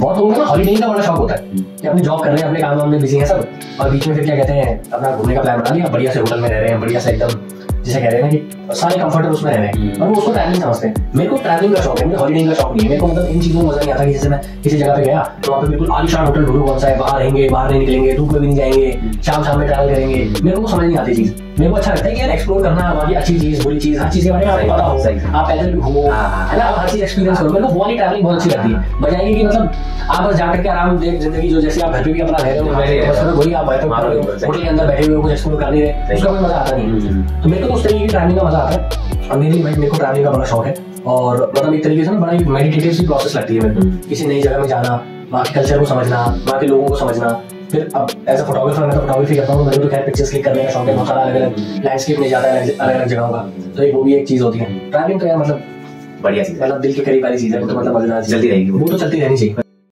बहुत लोगों को हॉलीडे का बड़ा शौक होता है कि अपनी जॉब कर रहे हैं, अपने काम में बिजी हैं सब, और बीच में फिर क्या कहते हैं अपना घूमने का प्लान बना लिया, बढ़िया से होटल में रह रहे हैं, बढ़िया से एकदम जिसे कह रहे हैं ना कि सारे कंफर्टेबल उसमें रह रहे हैं, और वो उसको ट्रैवलिंग समझते हैं। मेरे को ट्रैवलिंग का शौक है, मुझे हॉलीडे का शौक नहीं है। मेरे को मतलब इन चीजों में मजा नहीं आता कि जैसे मैं किसी जगह पे गया तो वहाँ पे बिल्कुल आलीशान होटल ढूंढूं कौन सा है, बाहर रहेंगे, बाहर नहीं निकलेंगे, धूप में भी नहीं जाएंगे, शाम में ट्रैवल करेंगे। मेरे को समझ नहीं आती चीज। मेरे को अच्छा लगता है कि यार एक्सप्लोर करना, वहाँ की अच्छी चीज, बुरी चीज, हर चीज के बारे में आपको पता हो, आप पैदल भी घूमो, है ना, आप हर चीज एक्सपीरियंस करो। मेरे को वो वाली ट्रैवलिंग बहुत अच्छी लगती है, बजाय कि मतलब आप बस जाकर के आराम देख जिंदगी, जो जैसे आप घर पे भी अपना रह रहे हो वही आप होटल के अंदर बैठे हुए कुछ एक्सप्लोर कर नहीं रहे, उसका कोई मजा आता नहीं। तो मेरे को उस तरीके की ट्रैवलिंग का मजा आता है, और मेरे को ट्रैवलिंग का बड़ा शौक है। और मतलब एक तरीके से ना बड़ा एक मेडिटेटिव सी प्रोसेस लगती है मेरे को, किसी नई जगह में जाना, वहाँ के कल्चर को समझना, वहाँ के लोगों को समझना। फिर अब एज अ फोटोग्राफर मैं तो फोटोग्राफी करता हूँ, मेरे को तो खैर पिक्चर्स क्लिक करने का शौक है, बहुत सारा अलग अलग लैंडस्केप में जाता है, अलग अलग जगहों का, तो एक वो भी एक चीज होती है। ट्रैवलिंग तो यार मतलब बढ़िया चीज है, मतलब दिल के करीब वाली चीज है, तो मतलब मजेदार चलती रहेगी, वो तो चलती रहनी चाहिए।